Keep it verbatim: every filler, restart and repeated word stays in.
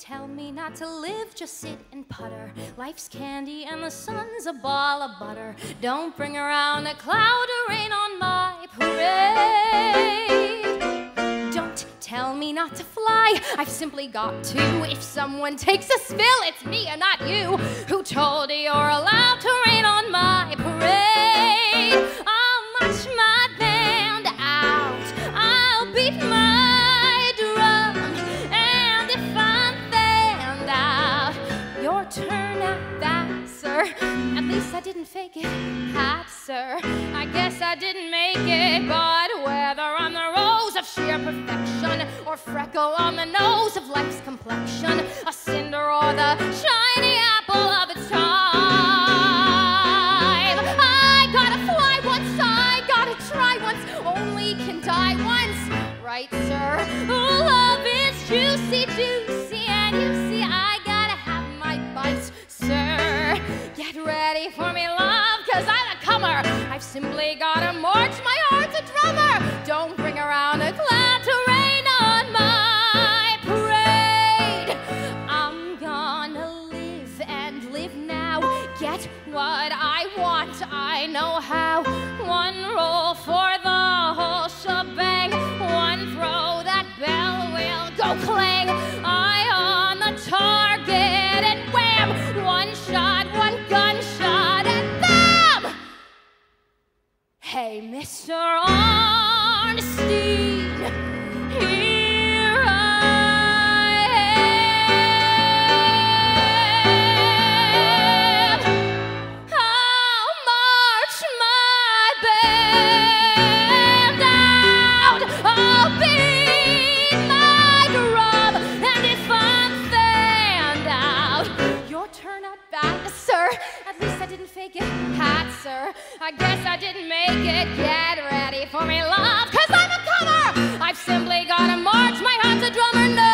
tell me not to live, just sit and putter. Life's candy and the sun's a ball of butter. Don't bring around a cloud or rain on my parade. Don't tell me not to fly, I've simply got to. If someone takes a spill, it's me and not you. Who told you you're allowed to rain on my parade? I'll march my band out, I'll beat my drum, and if I'm fanned out, your turn at that, sir. At least I didn't fake it, hat, sir. I guess I didn't make it, but whether I'm the rose of sheer perfection or freckle on the nose of life's complexion, a cinder or the shiny apple of its time, I gotta fly once, I gotta try once, only can die once, right, sir? Oh, love is juicy, juicy, and you see I gotta have my bite, sir. Get ready for me, love, cause I'm a comer. I've simply gotta march, my heart's a drummer. Don't bring around a cloud to rain on my parade. I'm gonna live and live now. Get what I want, I know how. One roll for the whole shebang. One throw, that bell will go clang. Eye on the target and wham! One shot, one gunshot and bam! Hey, Mister Ornstein, here I am. I'll march my band out, I'll beat my drum, and if I'm fanned out, your turn at bat, sir. At least I didn't fake it, hat, sir. I guess I didn't make it. Get ready for me, love, cause I'm a comer. I've simply gotta march, my heart's a drummer, no.